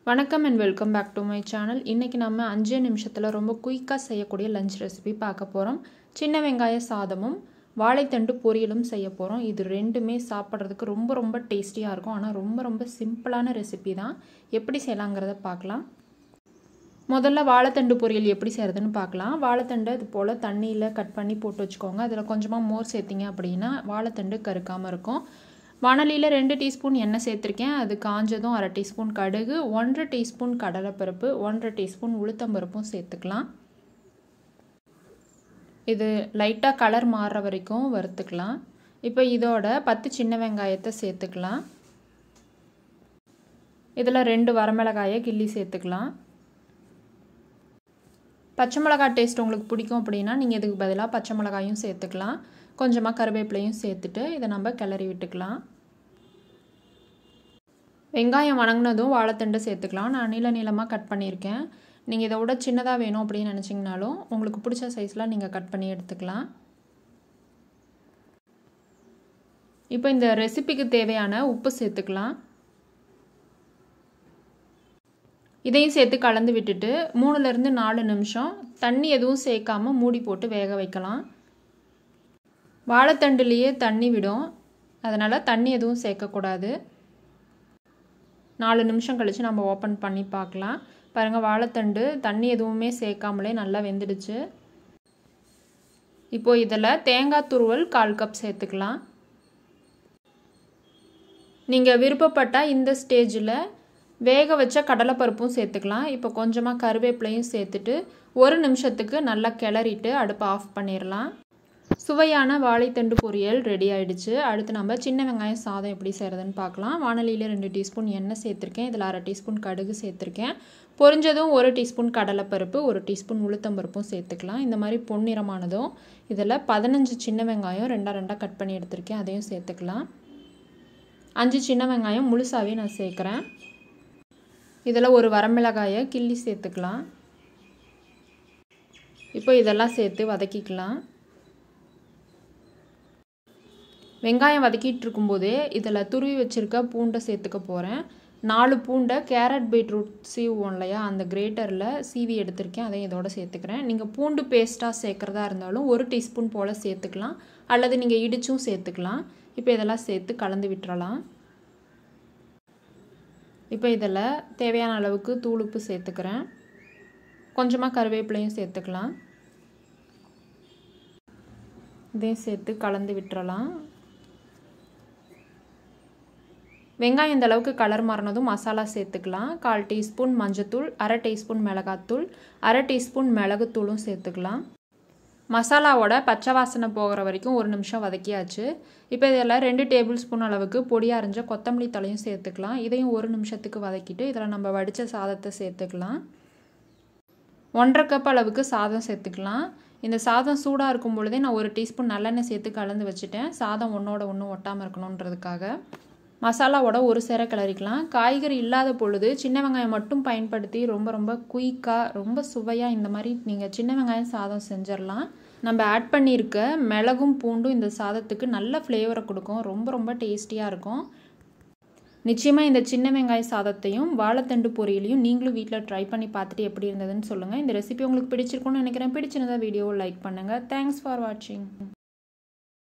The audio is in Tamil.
வணக்கம் and welcome back to my channel. இன்னைக்கு நம்ம 5 நிமிஷத்துல ரொம்ப குயிக்கா செய்யக்கூடிய லஞ்ச் ரெசிபி பார்க்க போறோம். சின்ன வெங்காய சாதமும் வாழைத்தண்டு பொரியலும் செய்ய போறோம். இது ரெண்டுமே சாப்பிடுறதுக்கு ரொம்ப டேஸ்டியா இருக்கும். ஆனா ரொம்ப சிம்பிளான ரெசிபி தான். எப்படி செய்யலாம்ங்கறத பார்க்கலாம். முதல்ல வாழைத்தண்டு பொரியல் எப்படி செய்யறதுன்னு பார்க்கலாம். வாழைத்தண்டு இது போல தண்ணியில கட் பண்ணி போட்டு வச்சுக்கோங்க. அதுல கொஞ்சமா மோர் சேர்த்தீங்க அப்படினா வாழைத்தண்டு கருக்காம இருக்கும். வாணலியில 2 டீஸ்பூன் எண்ணெய் சேர்த்திருக்கேன். அது காஞ்சதும் 1/2 டீஸ்பூன் கடுகு, 1/2 டீஸ்பூன் கடலைப்பருப்பு, 1/2 டீஸ்பூன் உளுத்தம்பருப்பும் சேர்த்துக்கலாம். இது லைட்டா கலர் மாறுற வரைக்கும் வறுத்துக்கலாம். இப்போ இதோட 10 சின்ன வெங்காயத்தை சேர்த்துக்கலாம். இதல 2 வரமிளகாயை கிள்ளி சேர்த்துக்கலாம். பச்சை மிளகாய் டேஸ்ட் உங்களுக்கு பிடிக்கும் அப்படினா நீங்க இதுக்கு பதிலா பச்சை மிளகாயும் சேர்த்துக்கலாம். கொஞ்சமா கறிவேப்பிலையும் சேர்த்துட்டு இத நம்ம கிளறி விட்டுக்கலாம். வெங்காயம் வணங்குனதும் வாழைத்தண்டு சேர்த்துக்கலாம். நான் நீளமா கட் பண்ணியிருக்கேன். நீங்க இதோட சின்னதா வேணும் அப்படி நினைச்சீங்கனாலும் உங்களுக்கு பிடிச்ச சைஸ்ல நீங்க கட் பண்ணி எடுத்துக்கலாம். இப்போ இந்த ரெசிபிக்கு தேவையான உப்பு சேர்த்துக்கலாம். இதையும் சேர்த்து கலந்து விட்டுட்டு 3 ல இருந்து 4 நிமிஷம் தண்ணி எதுவும் சேர்க்காம மூடி போட்டு வேக வைக்கலாம். வாழைத்தண்டுலயே தண்ணி விடும். அதனால தண்ணி எதுவும் சேர்க்க கூடாது. 4 நிமிஷம் கழிச்சு நம்ம ஓபன் பண்ணி பார்க்கலாம். பாருங்க வாழைத்தண்டு தண்ணி எதுவுமே சேர்க்காமலே நல்லா வெந்திடுச்சு. இப்போ இதல தேங்காய் துருவல் 1/4 கப் சேர்த்துக்கலாம். நீங்க விருப்பப்பட்டா இந்த ஸ்டேஜ்ல வேக வச்ச கடலைப்பருப்பும் சேர்த்துக்கலாம். இப்போ கொஞ்சமா கறிவேப்பிலையும் சேர்த்துட்டு 1 நிமிஷத்துக்கு நல்லா கிளறிட்டு அடுப்பை ஆஃப் பண்ணிரலாம். சுவையான வாழைத்தண்டு பொரியல் ரெடி ஆயிடுச்சு. அடுத்து நம்ம சின்ன வெங்காயம் சாதம் எப்படி செய்யறதுன்னு பார்க்கலாம். வாணலியில 2 டீஸ்பூன் எண்ணெய் சேர்த்திருக்கேன். இதல 1/2 டீஸ்பூன் கடுகு சேர்த்திருக்கேன். பொரிஞ்சதும் 1 டீஸ்பூன் கடலைப்பருப்பு, 1 டீஸ்பூன் உளுத்தம்பருப்பும் சேர்த்துக்கலாம். இந்த மாதிரி பொன்னிறமானதும் இதல 15 சின்ன வெங்காயம் ரெண்டா கட் பண்ணி எடுத்திருக்கேன். அதையும் சேர்த்துக்கலாம். 5 சின்ன வெங்காயம் முழுசாவே நான் சேர்க்கறேன். இதல ஒரு வரமிளகாயை கிள்ளி சேர்த்துக்கலாம். இப்போ இதெல்லாம் சேர்த்து வதக்கிக்கலாம். வெங்காயம் வதக்கிட்டு இருக்கும்போதே இதல துருவி வச்சிருக்க பூண்டை சேர்த்துக்க போறேன். 4 பூண்டை கேரட் பீட்ரூட் சீவுவோம் இல்லையா அந்த கிரேட்டர்ல சீவி எடுத்திருக்கேன். அதை இதோட சேர்த்துக்கிறேன். நீங்க பூண்டு பேஸ்டா சேர்க்கறதா இருந்தாலும் 1 டீஸ்பூன் போல சேர்த்துக்கலாம். அல்லது நீங்க இடிச்சும் சேர்த்துக்கலாம். இப்போ இதெல்லாம் சேர்த்து கலந்து விட்டுறலாம். இப்போ இதல தேவையான அளவுக்கு தூள் உப்பு சேர்த்துக்கிறேன். கொஞ்சமா கறிவேப்பிலையும் சேர்த்துக்கலாம். இதையும் சேர்த்து கலந்து விட்டுறலாம். வெங்காயம் இந்த அளவுக்கு கலர் மாறினதும் மசாலா சேர்த்துக்கலாம். 1/4 டீஸ்பூன் மஞ்சள்தூள், 1/2 டீஸ்பூன் மிளகாய்த்தூள், 1/2 டீஸ்பூன் மிளகுத்தூளும் சேர்த்துக்கலாம். மசாலாவோட பச்சை வாசனை போகிற வரைக்கும் 1 நிமிஷம் வதக்கியாச்சு. இப்போ இதெல்லாம் 2 டேபிள் ஸ்பூன் அளவுக்கு பொடியா அரைஞ்ச கொத்தமல்லி தழையும் சேர்த்துக்கலாம். இதையும் 1 நிமிஷத்துக்கு வதக்கிட்டு இதல நம்ம வடிச்ச சாதத்தை சேர்த்துக்கலாம். 1/2 கப் அளவுக்கு சாதம் சேர்த்துக்கலாம். இந்த சாதம் சூடா இருக்கும் பொழுதே நான் 1 டீஸ்பூன் நல்லெண்ணெய் சேர்த்து கலந்து வச்சிட்டேன். சாதம் ஒண்ணோட ஒண்ணு ஒட்டாம இருக்கணும்ன்றதுக்காக. மசாலாவோட ஒரு சேர கிளறிக்கலாம். காய்கறி இல்லாத பொழுது சின்ன வெங்காயம் மட்டும் பயன்படுத்தி ரொம்ப குயிக்கா ரொம்ப சுவையா இந்த மாதிரி நீங்க சின்ன வெங்காயம் சாதம் செஞ்சிரலாம். நம்ம ஆட் பண்ணியிருக்க மிளகும் பூண்டும் இந்த சாதத்துக்கு நல்ல ஃப்ளேவரை கொடுக்கும். ரொம்ப டேஸ்டியா இருக்கும். நிச்சயமா இந்த சின்ன வெங்காய சாதத்தையும் வாழைத்தண்டு பொரியலையும் நீங்களும் வீட்ல ட்ரை பண்ணி பார்த்துட்டு எப்படி இருந்ததுன்னு சொல்லுங்க. இந்த ரெசிபி உங்களுக்கு பிடிச்சிருக்கும்னு நினைக்கிறேன். பிடிச்சிருந்தா வீடியோவை லைக் பண்ணுங்க. Thanks for watching.